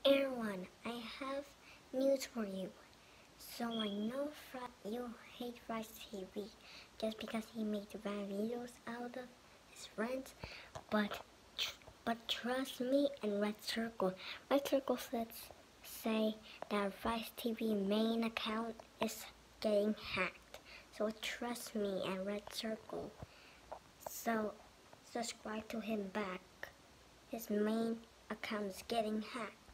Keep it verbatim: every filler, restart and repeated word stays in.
Everyone, I have news for you. So I know Fri- you hate Rice T V just because he made bad videos out of his friends, but tr- but trust me and Red Circle. Red Circle says say that Rice T V main account is getting hacked. So trust me and Red Circle. So subscribe to him back. His main account is getting hacked.